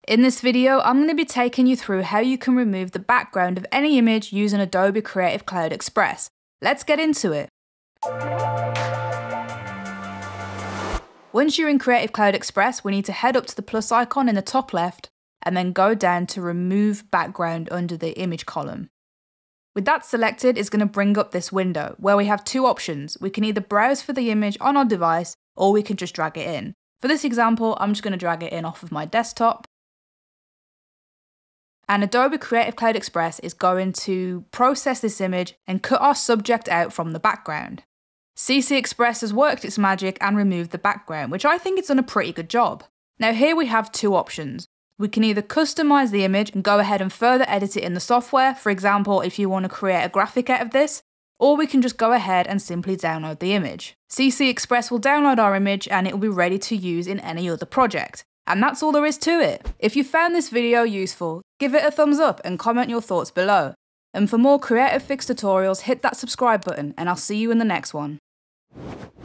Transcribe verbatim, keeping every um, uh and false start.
In this video, I'm going to be taking you through how you can remove the background of any image using Adobe Creative Cloud Express. Let's get into it. Once you're in Creative Cloud Express, we need to head up to the plus icon in the top left and then go down to Remove Background under the Image column. With that selected, it's going to bring up this window where we have two options. We can either browse for the image on our device or we can just drag it in. For this example, I'm just going to drag it in off of my desktop. And Adobe Creative Cloud Express is going to process this image and cut our subject out from the background. C C Express has worked its magic and removed the background, which I think it's done a pretty good job. Now here we have two options. We can either customize the image and go ahead and further edit it in the software, for example if you want to create a graphic out of this, or we can just go ahead and simply download the image. C C Express will download our image and it will be ready to use in any other project. And that's all there is to it. If you found this video useful, give it a thumbs up and comment your thoughts below. And for more Creative Fix tutorials, hit that subscribe button and I'll see you in the next one.